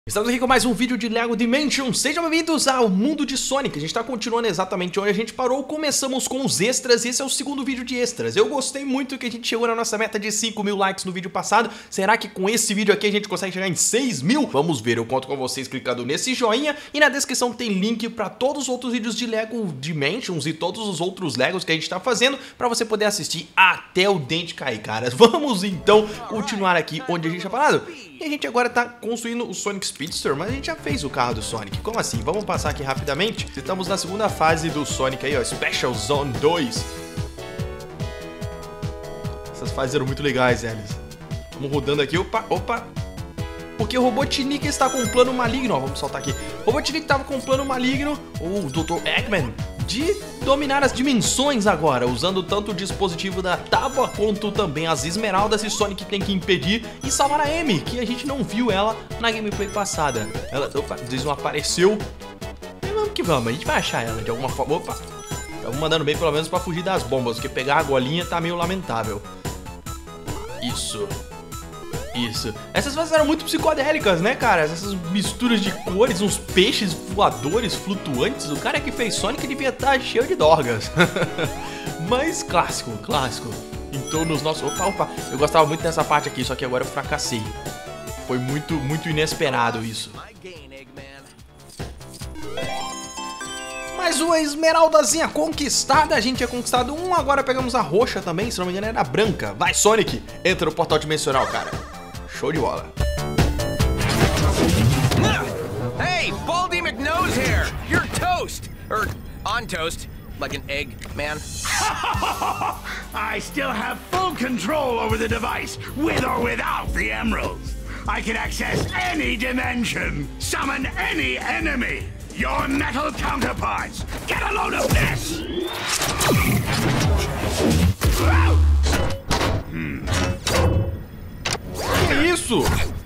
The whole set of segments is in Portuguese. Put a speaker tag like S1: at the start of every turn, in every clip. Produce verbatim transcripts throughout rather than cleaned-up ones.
S1: Estamos aqui com mais um vídeo de Lego Dimension. Sejam bem-vindos ao mundo de Sonic. A gente está continuando exatamente onde a gente parou. Começamos com os extras. Esse é o segundo vídeo de extras. Eu gostei muito que a gente chegou na nossa meta de cinco mil likes no vídeo passado. Será que com esse vídeo aqui a gente consegue chegar em seis mil? Vamos ver. Eu conto com vocês clicando nesse joinha. E na descrição tem link para todos os outros vídeos de Lego Dimensions e todos os outros Legos que a gente está fazendo, para você poder assistir até o dente cair, caras. Vamos então continuar aqui onde a gente está parado. E a gente agora tá construindo o Sonic Speedster, mas a gente já fez o carro do Sonic. Como assim? Vamos passar aqui rapidamente. Estamos na segunda fase do Sonic aí, ó, Special Zone dois. Essas fases eram muito legais, eles. Vamos rodando aqui, opa, opa. Porque o Robotnik está com um plano maligno, ó, vamos soltar aqui. O Robotnik estava com um plano maligno, o doutor Eggman, de dominar as dimensões agora, usando tanto o dispositivo da tábua quanto também as esmeraldas, e Sonic tem que impedir e salvar a Amy, que a gente não viu ela na gameplay passada. Ela, opa, não apareceu. E vamos que vamos, a gente vai achar ela de alguma forma. Opa, estamos mandando bem pelo menos para fugir das bombas, porque pegar a golinha tá meio lamentável. Isso. Isso. Essas fases eram muito psicodélicas, né, cara? Essas misturas de cores, uns peixes voadores, flutuantes. O cara que fez Sonic devia estar cheio de dorgas. Mas clássico, clássico. Então nos nossos... Opa, opa. Eu gostava muito dessa parte aqui, só que agora eu fracassei. Foi muito, muito inesperado isso. Mais uma esmeraldazinha conquistada. A gente tinha conquistado um, agora pegamos a roxa também. Se não me engano era a branca. Vai, Sonic. Entra no portal dimensional, cara. Show de bola.
S2: Hey, Baldy McNose here. You're toast. Or on toast, like an egg, man.
S3: I still have full control over the device, with or without the emeralds. I can access any dimension, summon any enemy. Your metal counterparts, get a load of this!
S1: Hmm. Que isso?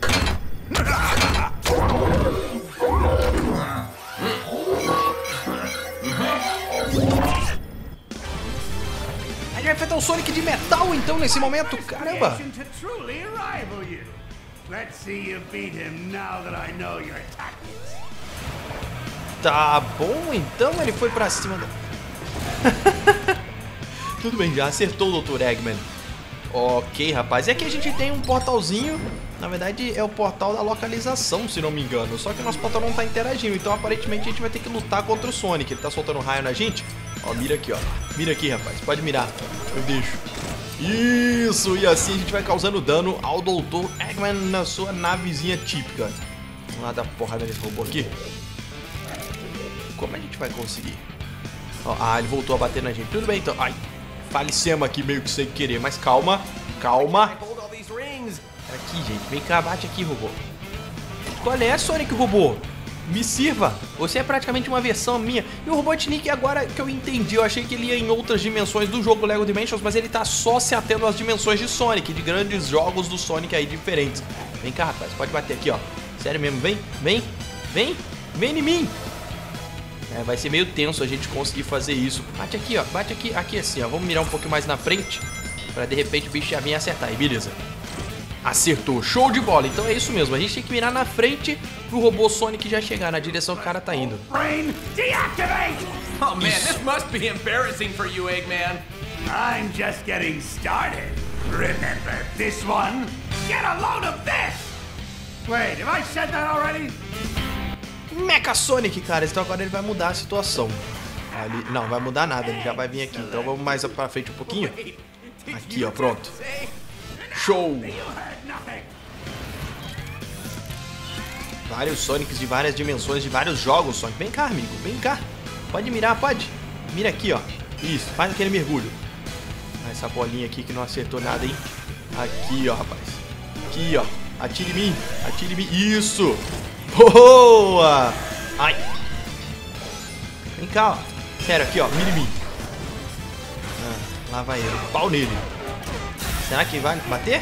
S1: A gente vai enfrentar um Sonic de metal então nesse momento, caramba! Tá bom, então ele foi pra cima da... Tudo bem, já acertou o doutor Eggman. Ok, rapaz. E aqui a gente tem um portalzinho. Na verdade é o portal da localização, se não me engano. Só que o nosso portal não tá interagindo. Então aparentemente a gente vai ter que lutar contra o Sonic. Ele tá soltando raio na gente. Ó, mira aqui, ó. Mira aqui, rapaz. Pode mirar. Eu deixo. Isso! E assim a gente vai causando dano ao doutor Eggman na sua navezinha típica. Vamos lá dar porrada nesse robô aqui. Como a gente vai conseguir? Ó, ah, ele voltou a bater na gente. Tudo bem, então. Ai, falecemos aqui meio que sem querer. Mas calma, calma. Aqui, gente. Vem cá, bate aqui, robô. Qual é, Sonic robô? Me sirva. Você é praticamente uma versão minha. E o Robotnik, agora que eu entendi, eu achei que ele ia em outras dimensões do jogo Lego Dimensions, mas ele tá só se atendo às dimensões de Sonic, de grandes jogos do Sonic aí diferentes. Vem cá, rapaz. Pode bater aqui, ó. Sério mesmo. Vem, vem, vem. Vem em mim. É, vai ser meio tenso a gente conseguir fazer isso. Bate aqui, ó. Bate aqui, aqui assim, ó. Vamos mirar um pouquinho mais na frente, pra de repente o bicho já vir acertar. E beleza. Acertou. Show de bola. Então é isso mesmo. A gente tem que mirar na frente pro robô Sonic já chegar na direção que o cara tá indo.
S3: Brain, deactivate!
S2: Oh man, this must be embarrassing for you, Eggman.
S3: I'm just getting started. Remember this one? Get a load of this! Wait, have I said that already?
S1: Mecha Sonic, cara. Então agora ele vai mudar a situação. Ali... Não, vai mudar nada. Ele já vai vir aqui. Então vamos mais pra frente um pouquinho. Aqui, ó. Pronto. Show! Vários Sonics de várias dimensões, de vários jogos, Sonic. Vem cá, amigo. Vem cá. Pode mirar, pode. Mira aqui, ó. Isso. Faz aquele mergulho. Essa bolinha aqui que não acertou nada, hein? Aqui, ó, rapaz. Aqui, ó. Atire em mim. Atire em mim. Isso! Boa! Ai! Vem cá, ó. Sério, aqui, ó. Mira em mim. Ah, lá vai ele. Pau nele. Será que vai bater?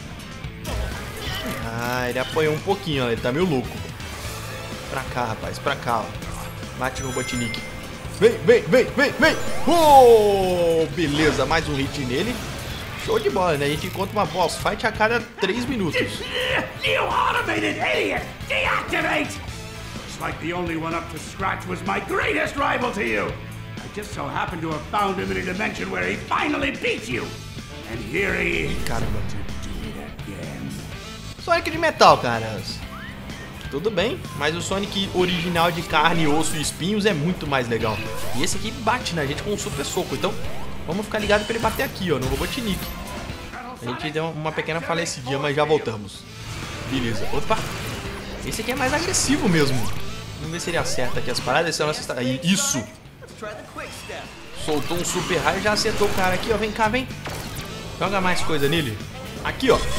S1: Ah, ele apoiou um pouquinho, ó. Ele tá meio louco. Pra cá, rapaz. Pra cá, ó. Bate no Robotnik. Vem, vem, vem, vem, vem! Oh! Beleza, mais um hit nele. Show de bola, né? A gente encontra uma boss fight a cada três minutos.
S3: You automated idiot! Deactivate! Looks like the only one up to scratch was my greatest rival to you. I just so happened to have found him in a dimension where he finally beat you. And here he is.
S1: Caramba.
S3: To do it again.
S1: Sonic de metal, caras. Tudo bem, mas o Sonic original de carne, osso e espinhos é muito mais legal. E esse aqui bate na gente com um super soco. Então, vamos ficar ligado pra ele bater aqui, ó, no Robotnik. A gente deu uma pequena falecidinha, mas já voltamos. Beleza. Opa! Esse aqui é mais agressivo mesmo. Vamos ver se ele acerta aqui as paradas. Esse é o nosso... Isso! Soltou um super raio e já acertou o cara aqui, ó. Vem cá, vem. Joga mais coisa nele. Aqui, ó.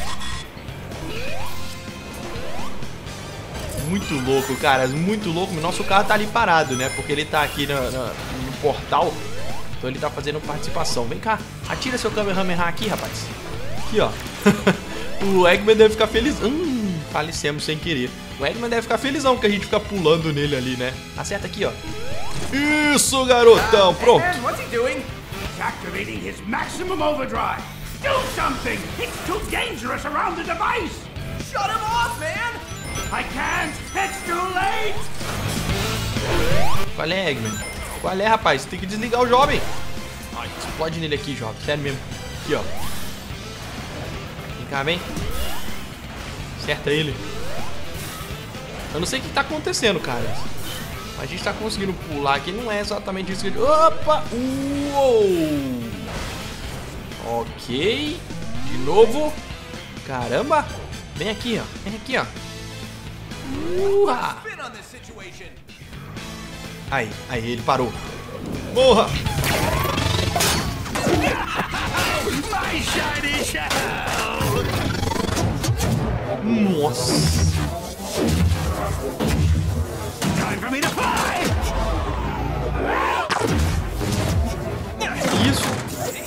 S1: Muito louco, cara. Muito louco. Nosso carro tá ali parado, né? Porque ele tá aqui no, no, no portal. Então ele tá fazendo participação. Vem cá. Atira seu Kamehameha aqui, rapaz. Aqui, ó. O Eggman deve ficar feliz. Hum, falecemos sem querer. O Eggman deve ficar felizão que a gente fica pulando nele ali, né? Acerta aqui, ó. Isso, garotão. Pronto.
S2: Eggman, what's he doing?
S3: He's activating his maximum overdrive. Do something! It's too dangerous around the device!
S2: Shut him off, man!
S3: I can't! It's too late!
S1: Qual é, Eggman? Qual é, rapaz? Tem que desligar o jovem. Ai, explode nele aqui, jovem. Sério mesmo. Aqui, ó. Vem cá, vem. Acerta ele. Eu não sei o que tá acontecendo, cara. A gente tá conseguindo pular aqui. Não é exatamente isso que... Opa! Uou! Ok. De novo. Caramba. Vem aqui, ó. Vem aqui, ó. Uha! Aí, aí, ele parou. Morra!
S3: My shiny shell!
S1: Nossa!
S3: Time for me to fly!
S1: Que isso?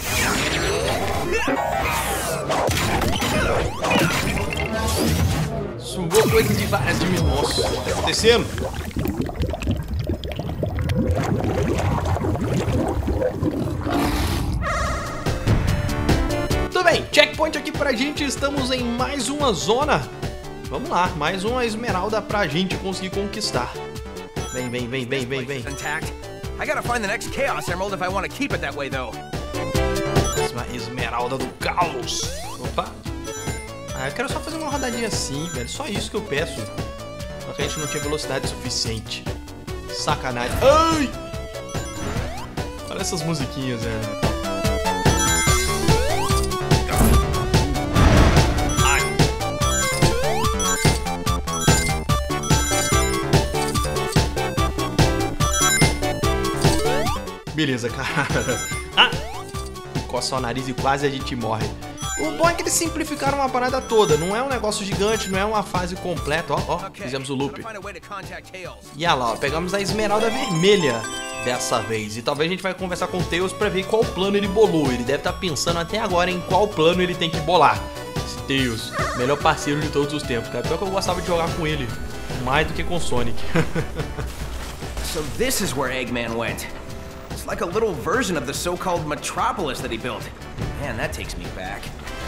S1: Sugou coisas de várias dimensões. Nossa, o que tá acontecendo? Tudo bem, checkpoint aqui pra gente. Estamos em mais uma zona. Vamos lá, mais uma esmeralda pra gente conseguir conquistar. Vem, vem, vem, vem, vem, vem.
S2: Intact. I gotta find the next Chaos Emerald if I want to keep it that way, though.
S1: Esmeralda do caos. Opa. Ah, eu quero só fazer uma rodadinha assim, velho. Só isso que eu peço. Só que a gente não tinha velocidade suficiente. Sacanagem. Ai! Olha essas musiquinhas, velho. Ai! Beleza, cara. Ah! Coça o nariz e quase a gente morre. O bom é que eles simplificaram uma parada toda. Não é um negócio gigante, não é uma fase completa. Ó, ó, fizemos o loop. E olha lá, ó, pegamos a esmeralda vermelha dessa vez. E talvez a gente vai conversar com o Tails pra ver qual plano ele bolou. Ele deve estar pensando até agora em qual plano ele tem que bolar. Esse Tails, melhor parceiro de todos os tempos, cara. Pior que eu gostava de jogar com ele mais do que com Sonic.
S2: So this is where Eggman went. It's like a little version of the so-called Metropolis that he built. Man, that takes me back.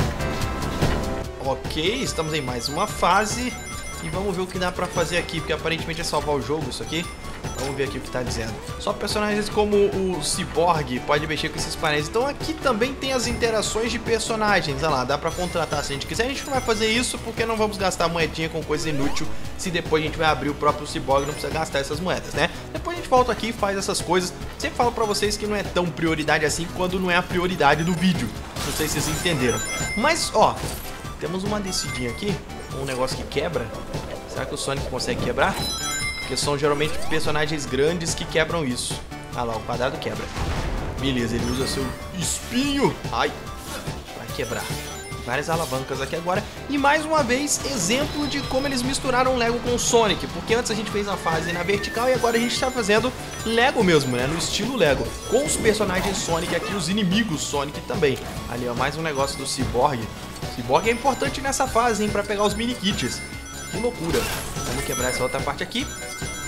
S1: Ok, estamos em mais uma fase. E vamos ver o que dá pra fazer aqui, porque aparentemente é salvar o jogo isso aqui. Vamos ver aqui o que tá dizendo. Só personagens como o Cyborg pode mexer com esses painéis. Então aqui também tem as interações de personagens. Olha lá, dá pra contratar se a gente quiser. A gente não vai fazer isso porque não vamos gastar moedinha com coisa inútil. Se depois a gente vai abrir o próprio Cyborg, não precisa gastar essas moedas, né? Depois a gente volta aqui e faz essas coisas. Sempre falo pra vocês que não é tão prioridade assim quando não é a prioridade do vídeo. Não sei se vocês entenderam. Mas, ó, temos uma descidinha aqui. Um negócio que quebra. Será que o Sonic consegue quebrar? Porque são geralmente personagens grandes que quebram isso. Ah lá, o quadrado quebra. Beleza, ele usa seu espinho. Ai, vai quebrar. Várias alavancas aqui agora. E mais uma vez, exemplo de como eles misturaram Lego com Sonic. Porque antes a gente fez a fase na vertical e agora a gente está fazendo Lego mesmo, né? No estilo Lego. Com os personagens Sonic aqui, os inimigos Sonic também. Ali, ó, mais um negócio do Cyborg. Cyborg é importante nessa fase, hein? Pra pegar os mini kits. Que loucura. Vamos quebrar essa outra parte aqui.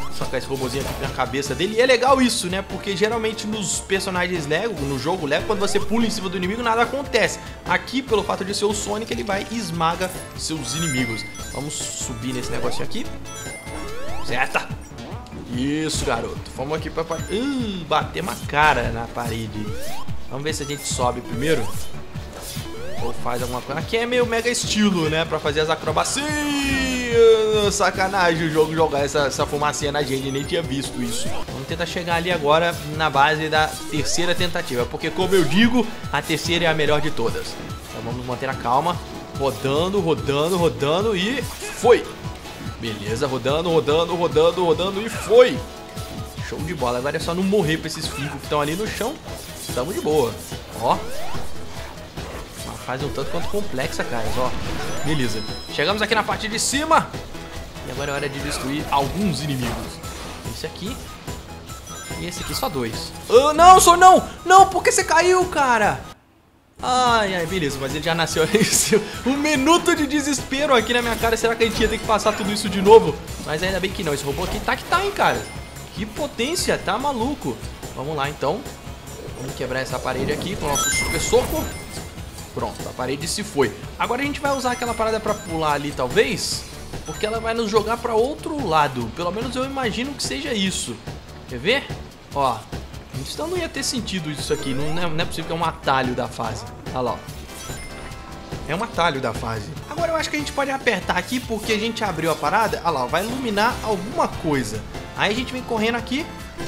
S1: Socar esse robozinho aqui na cabeça dele. E é legal isso, né? Porque geralmente nos personagens Lego, no jogo Lego, quando você pula em cima do inimigo, nada acontece. Aqui, pelo fato de ser o Sonic, ele vai e esmaga seus inimigos. Vamos subir nesse negocinho aqui. Certo? Isso, garoto. Vamos aqui pra... Uh, bater uma cara na parede. Vamos ver se a gente sobe primeiro. Ou faz alguma coisa. Aqui é meio mega estilo, né? Pra fazer as acrobacias. Sacanagem o jogo jogar essa, essa fumacinha na gente. Nem tinha visto isso. Vamos tentar chegar ali agora na base da terceira tentativa. Porque, como eu digo, a terceira é a melhor de todas. Então vamos manter a calma. Rodando, rodando, rodando e foi. Beleza, rodando, rodando, rodando, rodando e foi. Show de bola. Agora é só não morrer pra esses fincos que estão ali no chão. Estamos de boa. Ó. Faz um tanto quanto complexa, cara, ó. Beleza. Chegamos aqui na parte de cima. E agora é hora de destruir alguns inimigos. Esse aqui. E esse aqui, só dois. Oh, não, só não! Não, por que você caiu, cara? Ai, ai, beleza, mas ele já nasceu ali. Um minuto de desespero aqui na minha cara. Será que a gente ia ter que passar tudo isso de novo? Mas ainda bem que não. Esse robô aqui tá que tá, hein, cara. Que potência, tá maluco. Vamos lá, então. Vamos quebrar essa parede aqui com o nosso super soco. Pronto, a parede se foi. Agora a gente vai usar aquela parada pra pular ali, talvez. Porque ela vai nos jogar pra outro lado. Pelo menos eu imagino que seja isso. Quer ver? Ó. Então não ia ter sentido isso aqui. Não é, não é possível que é um atalho da fase. Olha lá, ó. É um atalho da fase. Agora eu acho que a gente pode apertar aqui porque a gente abriu a parada. Olha lá, ó, vai iluminar alguma coisa. Aí a gente vem correndo aqui.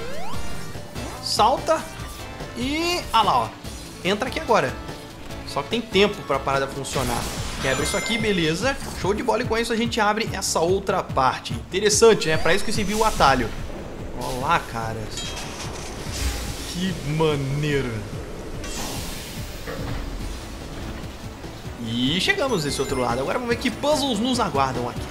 S1: Salta. E... olha lá, ó. Entra aqui agora. Só que tem tempo pra parada funcionar. Quebra isso aqui, beleza. Show de bola, e com isso a gente abre essa outra parte. Interessante, né? Pra isso que serviu o atalho. Olha lá, cara. Que maneiro. E chegamos desse outro lado. Agora vamos ver que puzzles nos aguardam aqui.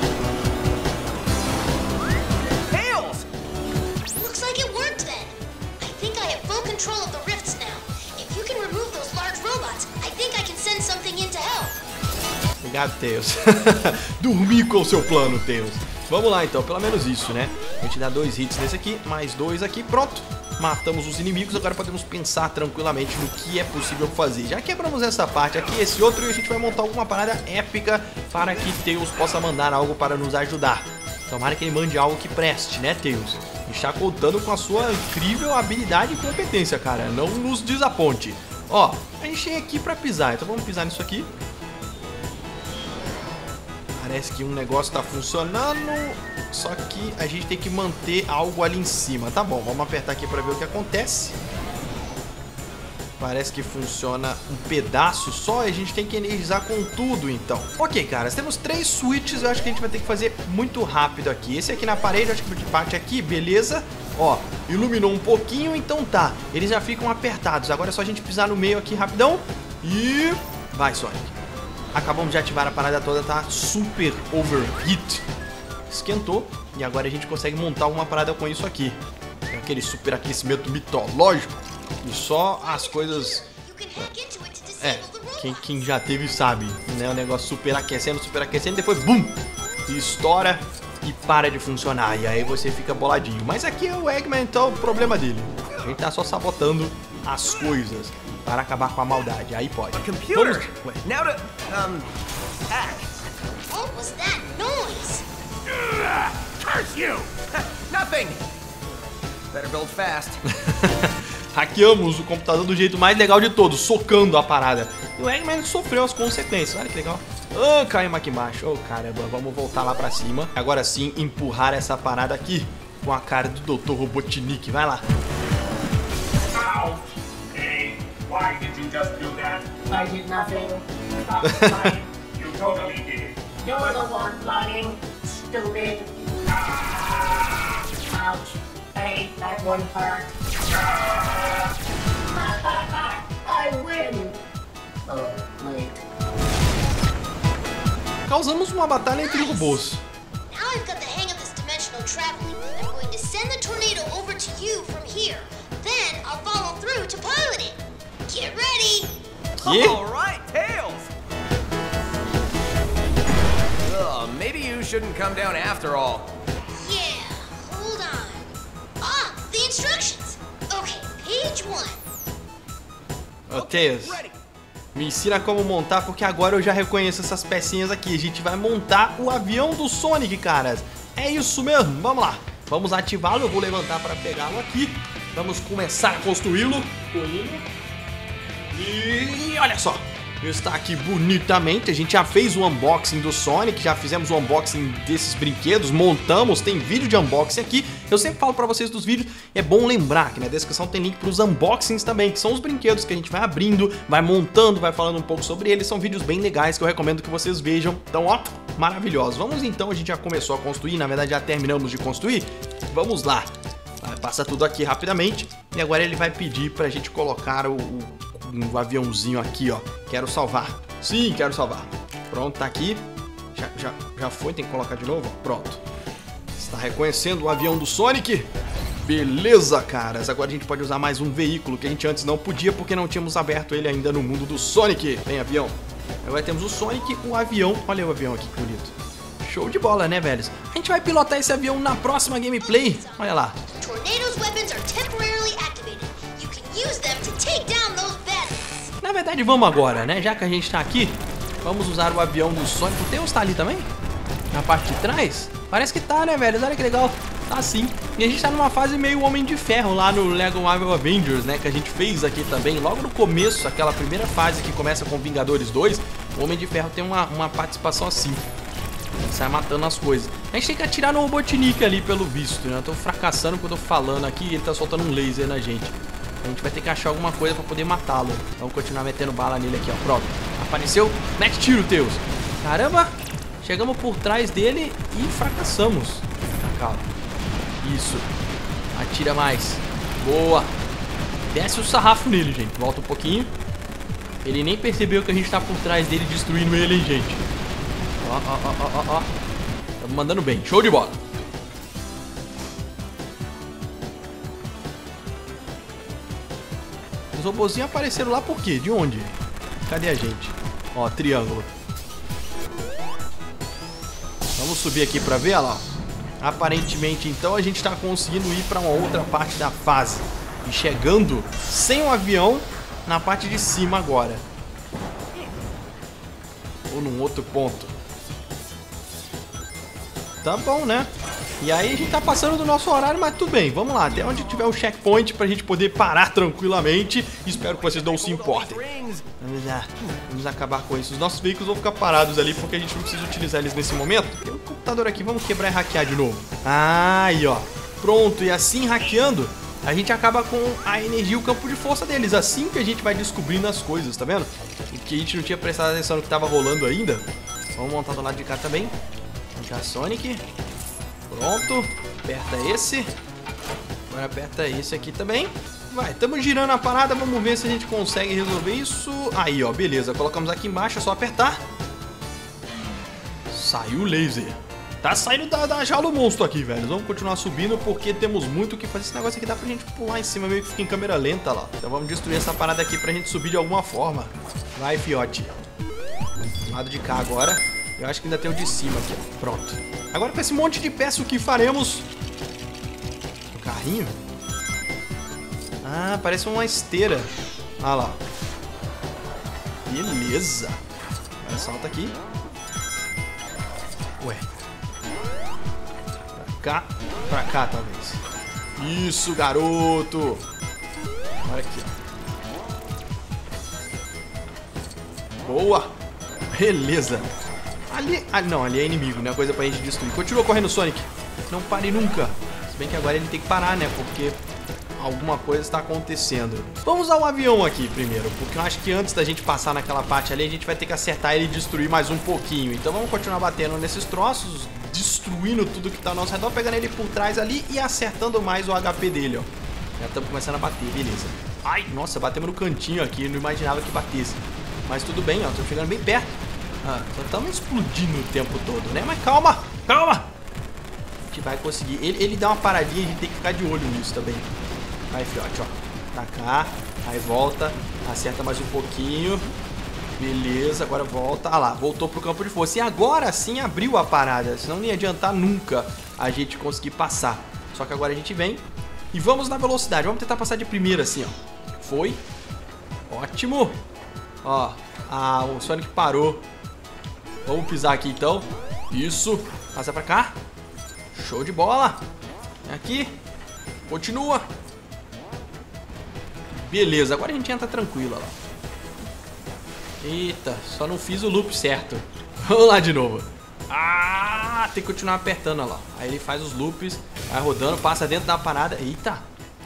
S4: Tails! Looks like it worked then. I think I have full control of the rifts now. If you can remove those large robots, I think I can send something in to help.
S1: Obrigado, Tails. Dormi com o seu plano, Tails. Vamos lá, então. Pelo menos isso, né? A gente dá dois hits nesse aqui, mais dois aqui. Pronto. Matamos os inimigos. Agora podemos pensar tranquilamente no que é possível fazer. Já quebramos essa parte aqui, esse outro, e a gente vai montar alguma parada épica para que Tails possa mandar algo para nos ajudar. Tomara que ele mande algo que preste, né, Tails? Está contando com a sua incrível habilidade e competência, cara. Não nos desaponte. Ó, a gente chega aqui pra pisar. Então vamos pisar nisso aqui. Parece que um negócio tá funcionando. Só que a gente tem que manter algo ali em cima. Tá bom, vamos apertar aqui pra ver o que acontece. Parece que funciona um pedaço só. E a gente tem que energizar com tudo, então. Ok, caras, temos três switches. Eu acho que a gente vai ter que fazer muito rápido aqui. Esse aqui na parede, eu acho que bate aqui, beleza. Ó, iluminou um pouquinho, então tá. Eles já ficam apertados. Agora é só a gente pisar no meio aqui rapidão. E... vai, Sonic. Acabamos de ativar a parada toda, tá super overheat. Esquentou. E agora a gente consegue montar uma parada com isso aqui. Tem aquele super aquecimento mitológico. E só as coisas... é, quem, quem já teve sabe, né? O negócio super aquecendo, super aquecendo, depois BUM! Estoura e para de funcionar. E aí você fica boladinho. Mas aqui é o Eggman, então o problema dele. A gente tá só sabotando as coisas para acabar com a maldade. Aí pode.
S2: Computer. Wait, now to um hack.
S4: What was that noise?
S3: Ugh, curse you!
S2: Nothing. Better build fast.
S1: Hackeamos o computador do jeito mais legal de todos, socando a parada. E o Eggman sofreu as consequências. Olha que legal. Ah, caímos aqui embaixo. Oh, caramba, vamos voltar lá pra cima. Agora sim, empurrar essa parada aqui com a cara do doutor Robotnik. Vai lá.
S5: Ouch! Hey, why did you just do that? I did nothing. Stop lying. You totally did. You're the one lying. Stupid. Ah! Ouch. Hey, that one hurt. Ah! I win. Oh, wait.
S1: Causamos uma batalha entre robôs.
S4: Now I've got the hang of this dimensional traveling. I'm going to send the tornado over to you from here. Then I'll follow through to pilot it. Get ready.
S1: Que?
S2: All right, Tails. Ugh, maybe you shouldn't come down after all.
S4: Yeah. Stage one.
S1: Ô, Tails, me ensina como montar, porque agora eu já reconheço essas pecinhas aqui. A gente vai montar o avião do Sonic, caras. É isso mesmo, vamos lá. Vamos ativá-lo, eu vou levantar para pegá-lo aqui. Vamos começar a construí-lo. E olha só, está aqui bonitamente. A gente já fez o unboxing do Sonic, já fizemos o unboxing desses brinquedos, montamos, tem vídeo de unboxing aqui. Eu sempre falo pra vocês dos vídeos, é bom lembrar que na descrição tem link pros unboxings também, que são os brinquedos que a gente vai abrindo, vai montando, vai falando um pouco sobre eles. São vídeos bem legais que eu recomendo que vocês vejam. Então, ó, maravilhosos. Vamos então, a gente já começou a construir, na verdade já terminamos de construir. Vamos lá. Vai passar tudo aqui rapidamente. E agora ele vai pedir pra gente colocar o, o, o aviãozinho aqui, ó. Quero salvar. Sim, quero salvar. Pronto, tá aqui. Já, já, já foi, tem que colocar de novo. Pronto. Está reconhecendo o avião do Sonic? Beleza, caras. Agora a gente pode usar mais um veículo que a gente antes não podia porque não tínhamos aberto ele ainda no mundo do Sonic. Vem, avião. Agora temos o Sonic, o avião. Olha o avião aqui, que bonito. Show de bola, né, velhos? A gente vai pilotar esse avião na próxima gameplay. Olha lá.
S4: Tornado's weapons are temporarily activated. You can use them to take down those baddies.
S1: Na verdade, vamos agora, né? Já que a gente tá aqui, vamos usar o avião do Sonic. O Tails tá ali também? Na parte de trás? Parece que tá, né, velhos? Olha que legal. Tá sim. E a gente tá numa fase meio Homem de Ferro lá no Lego Marvel Avengers, né? Que a gente fez aqui também. Logo no começo, aquela primeira fase que começa com Vingadores dois, o Homem de Ferro tem uma, uma participação assim. Ele sai matando as coisas. A gente tem que atirar no Robotnik ali, pelo visto, né? Eu tô fracassando quando eu tô falando aqui e ele tá soltando um laser na gente. A gente vai ter que achar alguma coisa pra poder matá-lo. Vamos continuar metendo bala nele aqui, ó. Pronto. Apareceu. Mete tiro, Tails. Caramba. Chegamos por trás dele e fracassamos. Calma. Isso. Atira mais. Boa. Desce o sarrafo nele, gente. Volta um pouquinho. Ele nem percebeu que a gente tá por trás dele destruindo ele, hein, gente. Ó, ó, ó, ó, ó. Estamos mandando bem. Show de bola. Os robôzinhos apareceram lá por quê? De onde? Cadê a gente? Ó, triângulo. Vamos subir aqui pra ver, olha lá. Aparentemente, então, a gente tá conseguindo ir pra uma outra parte da fase. E chegando sem o avião na parte de cima agora. Ou num outro ponto. Tá bom, né? E aí a gente tá passando do nosso horário, mas tudo bem. Vamos lá, até onde tiver o checkpoint pra gente poder parar tranquilamente. Espero que vocês não se importem. Vamos lá, vamos acabar com isso. Os nossos veículos vão ficar parados ali porque a gente não precisa utilizar eles nesse momento. Tem um computador aqui, vamos quebrar e hackear de novo. Ah, aí ó, pronto. E assim hackeando, a gente acaba com a energia e o campo de força deles. Assim que a gente vai descobrindo as coisas, tá vendo? O que a gente não tinha prestado atenção no que tava rolando ainda. Vamos montar do lado de cá também. Já Sonic. Pronto. Aperta esse. Agora aperta esse aqui também. Vai, estamos girando a parada. Vamos ver se a gente consegue resolver isso. Aí, ó, beleza. Colocamos aqui embaixo, é só apertar. Saiu o laser. Tá saindo da, da jaula o monstro aqui, velho. Vamos continuar subindo porque temos muito o que fazer. Esse negócio aqui dá pra gente pular em cima, meio que fica em câmera lenta lá. Então vamos destruir essa parada aqui pra gente subir de alguma forma. Vai, fiote. Do lado de cá agora. Eu acho que ainda tem o de cima aqui, ó. Pronto. Agora com esse monte de peça, o que faremos? O carrinho? Ah, parece uma esteira. Ah lá. Beleza. Agora salta aqui. Ué. Pra cá. Pra cá, talvez. Isso, garoto. Olha aqui, ó. Boa. Beleza. Ali... Ah, não, ali é inimigo, né? Coisa pra gente destruir. Continua correndo, Sonic. Não pare nunca. Se bem que agora ele tem que parar, né? Porque alguma coisa está acontecendo. Vamos ao avião aqui primeiro, porque eu acho que antes da gente passar naquela parte ali, a gente vai ter que acertar ele e destruir mais um pouquinho. Então vamos continuar batendo nesses troços, destruindo tudo que tá ao nosso redor, pegando ele por trás ali e acertando mais o H P dele, ó. Já estamos começando a bater, beleza. Ai, nossa, batemos no cantinho aqui, não imaginava que batesse. Mas tudo bem, ó, tô chegando bem perto. Ah, só estamos explodindo o tempo todo, né? Mas calma, calma! A gente vai conseguir. Ele, ele dá uma paradinha, a gente tem que ficar de olho nisso também. Vai, fiote, ó. Pra cá, aí volta, acerta mais um pouquinho. Beleza, agora volta. Ah lá, voltou pro campo de força. E agora sim abriu a parada, senão não ia adiantar nunca a gente conseguir passar. Só que agora a gente vem E vamos na velocidade. Vamos tentar passar de primeira assim, ó. Foi. Ótimo. Ó. Ah, o Sonic parou. Vamos pisar aqui então. Isso. Passa pra cá. Show de bola. Aqui. Continua. Beleza, agora a gente entra tranquilo, ó lá. Eita, só não fiz o loop certo. Vamos lá de novo. Ah, tem que continuar apertando, ó lá. Aí ele faz os loops, vai rodando, passa dentro da parada. Eita.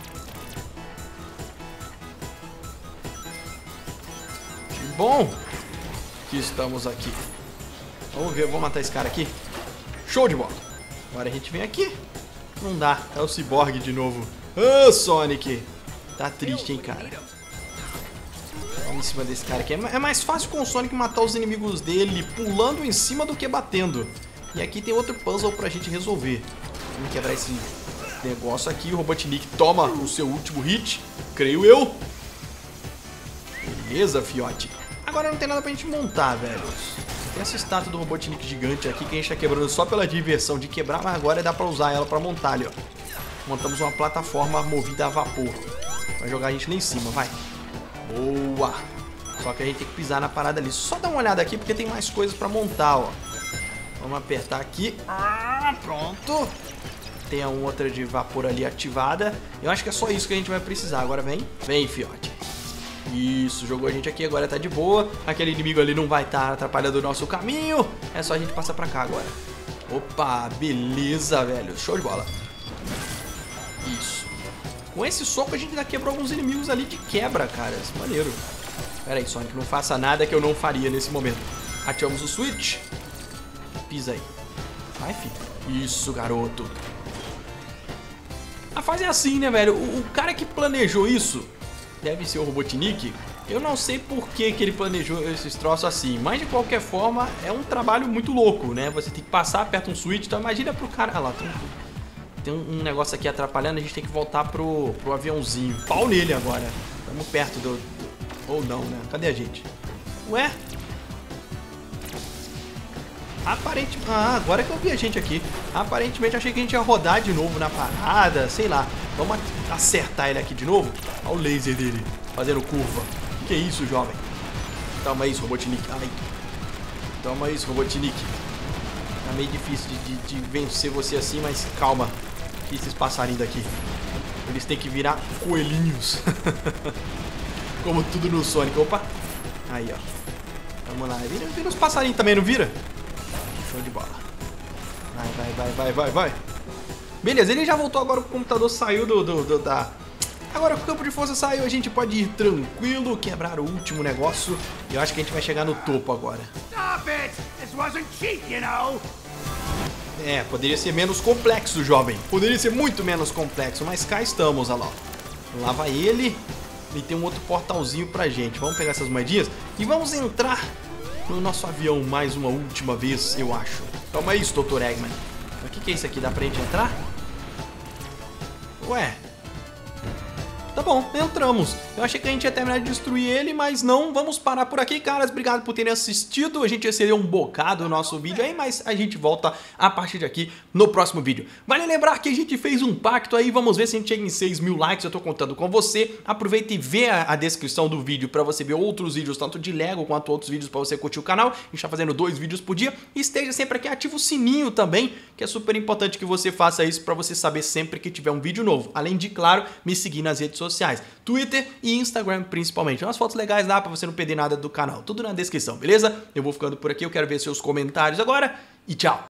S1: Que bom que estamos aqui. Vamos ver, vamos matar esse cara aqui. Show de bola. Agora a gente vem aqui. Não dá, é o Cyborg de novo. Ô, oh, Sonic. Tá triste, hein, cara. Vamos em cima desse cara aqui. É mais fácil com o Sonic matar os inimigos dele pulando em cima do que batendo. E aqui tem outro puzzle pra gente resolver. Vamos quebrar esse negócio aqui. O Robotnik toma o seu último hit, creio eu. Beleza, fiote. Agora não tem nada pra gente montar, velho. Tem essa estátua do Robotnik gigante aqui que a gente tá quebrando só pela diversão de quebrar, mas agora dá pra usar ela pra montar ali, ó. Montamos uma plataforma movida a vapor. Vai jogar a gente lá em cima, vai. Boa. Só que a gente tem que pisar na parada ali. Só dá uma olhada aqui porque tem mais coisas pra montar, ó. Vamos apertar aqui. Ah, pronto. Tem a outra de vapor ali ativada. Eu acho que é só isso que a gente vai precisar. Agora vem. Vem, fiote. Isso, jogou a gente aqui, agora tá de boa. Aquele inimigo ali não vai estar atrapalhando o nosso caminho. É só a gente passar pra cá agora. Opa, beleza, velho. Show de bola. Isso. Com esse soco a gente já quebrou alguns inimigos ali de quebra, cara. Isso é maneiro. Pera aí, Sonic, não faça nada que eu não faria nesse momento. Ativamos o switch. Pisa aí. Vai, filho. Isso, garoto. A fase é assim, né, velho? O, o cara que planejou isso deve ser o Robotnik. Eu não sei por que, que ele planejou esses troços assim, mas de qualquer forma é um trabalho muito louco, né? Você tem que passar, aperta um switch, então imagina pro cara... Ah lá, tem, tem um negócio aqui atrapalhando, a gente tem que voltar pro, pro aviãozinho. Pau nele agora. Estamos perto do, do... Ou não, né? Cadê a gente? Ué? Aparentemente... Ah, agora que eu vi a gente aqui. Aparentemente achei que a gente ia rodar de novo na parada, sei lá. Vamos acertar ele aqui de novo. Olha o laser dele fazendo curva. Que isso, jovem? Toma isso, Robotnik. Ai. Toma isso, Robotnik. Tá meio difícil de, de, de vencer você assim, mas calma. Que esses passarinhos daqui, eles têm que virar coelhinhos. Como tudo no Sonic. Opa. Aí, ó. Vamos lá. Vira, vira os passarinhos também, não vira? Show de bola. Vai, vai, vai, vai, vai, vai. Beleza, ele já voltou agora, o computador saiu do, do, do da... Agora que o campo de força saiu, a gente pode ir tranquilo, quebrar o último negócio. E eu acho que a gente vai chegar no topo agora.
S3: Stop it! This wasn't cheap, you know.
S1: É, poderia ser menos complexo, jovem. Poderia ser muito menos complexo, mas cá estamos, olha lá. Lá vai ele. E tem um outro portalzinho pra gente. Vamos pegar essas moedinhas e vamos entrar no nosso avião mais uma última vez, eu acho. Toma isso, doutor Eggman. O que, que é isso aqui? Dá pra gente entrar? Ué. Tá bom, entramos. Eu achei que a gente ia terminar de destruir ele, mas não. Vamos parar por aqui, caras. Obrigado por terem assistido. A gente excedeu um bocado o nosso vídeo aí, mas a gente volta a partir de aqui no próximo vídeo. Vale lembrar que a gente fez um pacto aí. Vamos ver se a gente chega em seis mil likes. Eu tô contando com você. Aproveita e vê a, a descrição do vídeo pra você ver outros vídeos, tanto de Lego quanto outros vídeos pra você curtir o canal. A gente tá fazendo dois vídeos por dia. E esteja sempre aqui, ativa o sininho também, que é super importante que você faça isso pra você saber sempre que tiver um vídeo novo. Além de, claro, me seguir nas redes sociais, Twitter e Instagram principalmente. Umas fotos legais lá pra você não perder nada do canal. Tudo na descrição, beleza? Eu vou ficando por aqui, eu quero ver seus comentários agora e tchau!